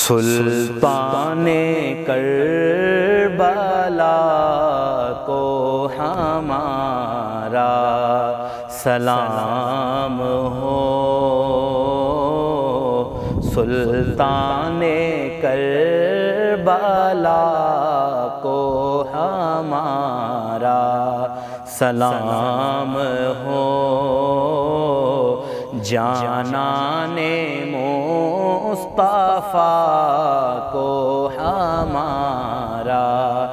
سلطان کربلا کو ہمارا سلام ہو، سلطان کربلا کو ہمارا سلام ہو، جانان مصطفیٰ کو ہمارا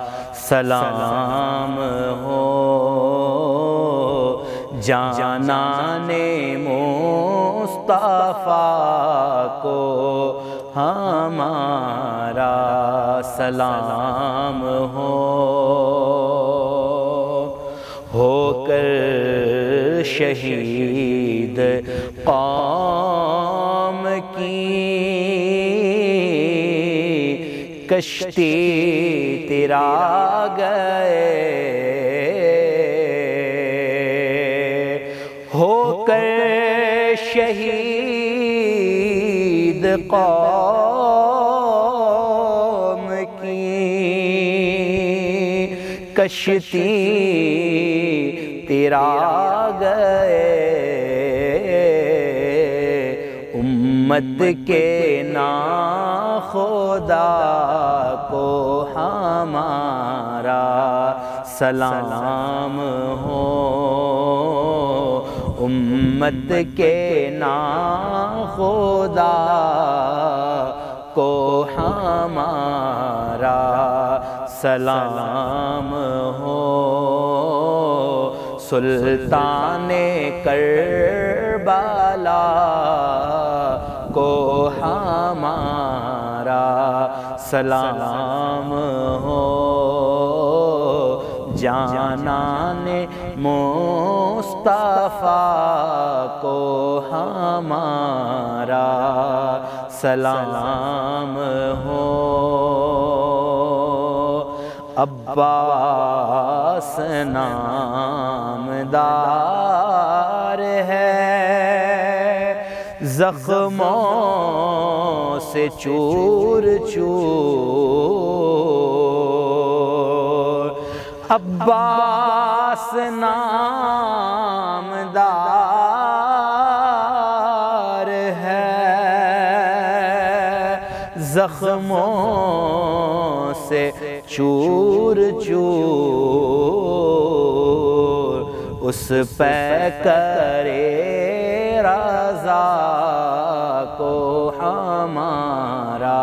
سلام ہو، جانان مصطفیٰ کو ہمارا سلام ہو کر شہید قوم کی کشتی تیرا گئے، ہو کر شہید قوم کی کشتی تیرا گئے، امت کے ناخدا کو ہمارا سلام ہو، امت کے ناخدا کو ہمارا سلام ہو، سلطان کربلا کو ہمارا سلام ہو، جانان مصطفیٰ کو ہمارا سلام ہو، عباس نامدار ہے، زخموں سے چور چور، عباس نامدار ہے، زخموں سے چور چور، اس پہ کرے رضا کو ہمارا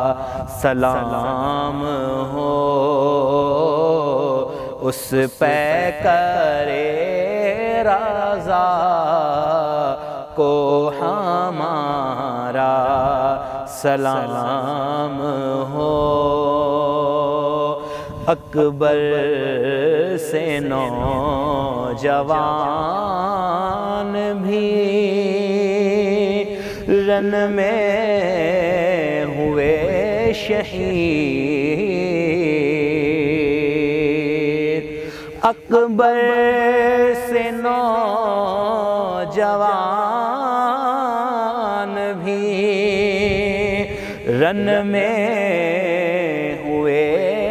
سلام ہو، اس پہ کرے رضا کو ہمارا سلام ہو، اکبر سے نوجوان بھی رن میں ہوئے شہید، اکبر سے نوجوان بھی رن میں ہوئے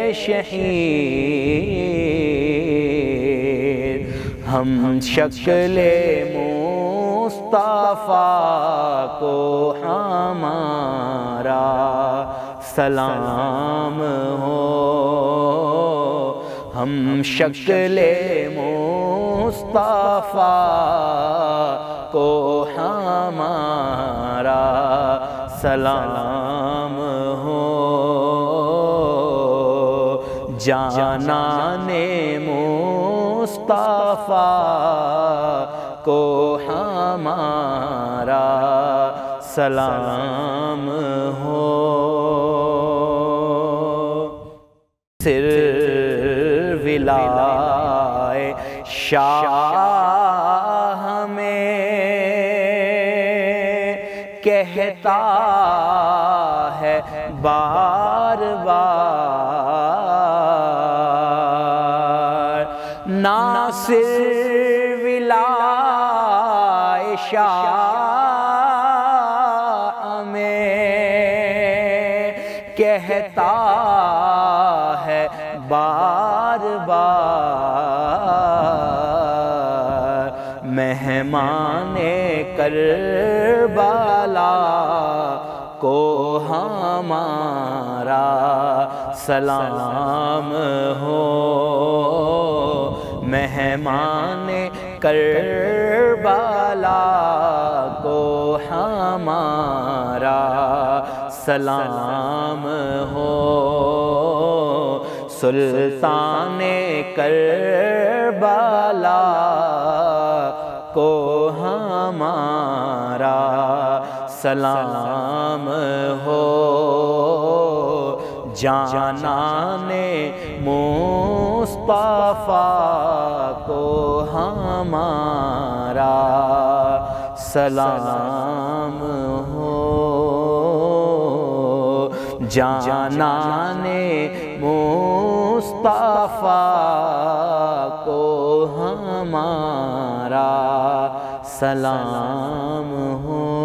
شہید، ہم شکل مصطفیٰ کو ہمارا سلام ہو، ہم شکل مصطفیٰ کو ہمارا سلام ہو، جانان مصطفیٰ کو ہمارا سلام ہو، سر ولائے شاہ میں کہتا ہے بار بار، ناصر ولائے شاہ میں کہتا ہے بار بار مہمان کربلا کو ہمارا سلام ہو، مہمان کربلا کو ہمارا سلام ہو، سلطان کربلا کو ہمارا سلام ہو، جانان مصطفیٰ کو ہمارا سلام ہو، جانان مصطفیٰ کو ہمارا سلام ہو۔